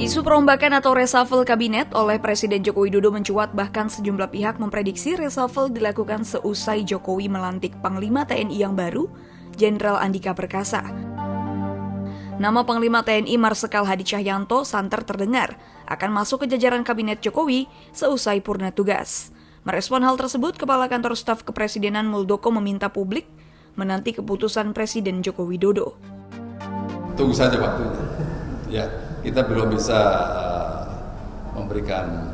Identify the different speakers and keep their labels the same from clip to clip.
Speaker 1: Isu perombakan atau reshuffle kabinet oleh Presiden Joko Widodo mencuat, bahkan sejumlah pihak memprediksi reshuffle dilakukan seusai Jokowi melantik Panglima TNI yang baru, Jenderal Andika Perkasa. Nama Panglima TNI Marsikal Hadi Cahyanto santer terdengar akan masuk ke jajaran kabinet Jokowi seusai purna tugas. Merespon hal tersebut, Kepala Kantor Staf Kepresidenan Muldoko meminta publik menanti keputusan Presiden Joko Widodo.
Speaker 2: Tunggu saja waktunya. Ya, kita belum bisa memberikan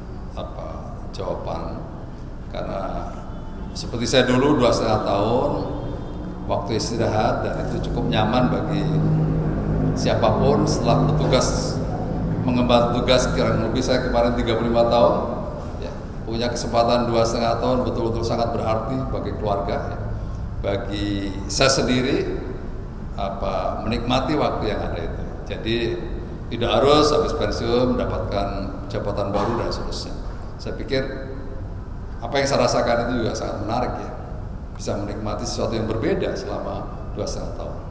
Speaker 2: jawaban karena seperti saya dulu 2,5 tahun waktu istirahat, dan itu cukup nyaman bagi siapapun setelah bertugas mengemban tugas. Kurang lebih saya kemarin 35 tahun ya, punya kesempatan 2,5 tahun betul-betul sangat berarti bagi keluarga ya. Bagi saya sendiri menikmati waktu yang ada itu. Jadi tidak harus habis pensiun mendapatkan jabatan baru dan seterusnya. Saya pikir apa yang saya rasakan itu juga sangat menarik ya. Bisa menikmati sesuatu yang berbeda selama 2,5 tahun.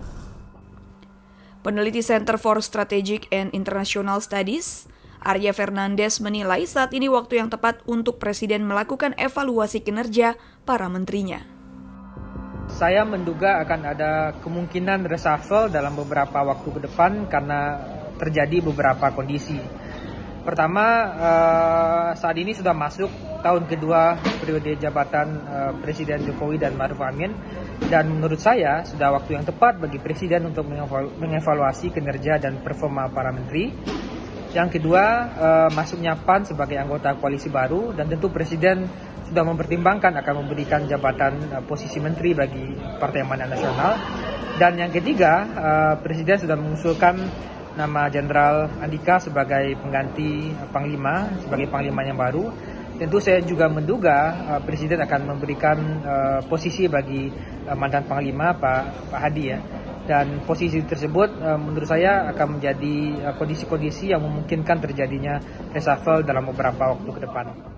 Speaker 1: Peneliti Center for Strategic and International Studies, Arya Fernandes, menilai saat ini waktu yang tepat untuk Presiden melakukan evaluasi kinerja para menterinya.
Speaker 3: Saya menduga akan ada kemungkinan reshuffle dalam beberapa waktu ke depan karena terjadi beberapa kondisi. Pertama, saat ini sudah masuk tahun kedua periode jabatan Presiden Jokowi dan Ma'ruf Amin, dan menurut saya sudah waktu yang tepat bagi Presiden untuk mengevaluasi kinerja dan performa para menteri. Yang kedua, masuknya PAN sebagai anggota koalisi baru, dan tentu Presiden sudah mempertimbangkan akan memberikan jabatan posisi menteri bagi Partai Amanat Nasional. Dan yang ketiga, Presiden sudah mengusulkan nama Jenderal Andika sebagai pengganti Panglima, sebagai Panglima yang baru. Tentu saya juga menduga Presiden akan memberikan posisi bagi mantan Panglima Pak Hadi ya. Dan posisi tersebut menurut saya akan menjadi kondisi-kondisi yang memungkinkan terjadinya reshuffle dalam beberapa waktu ke depan.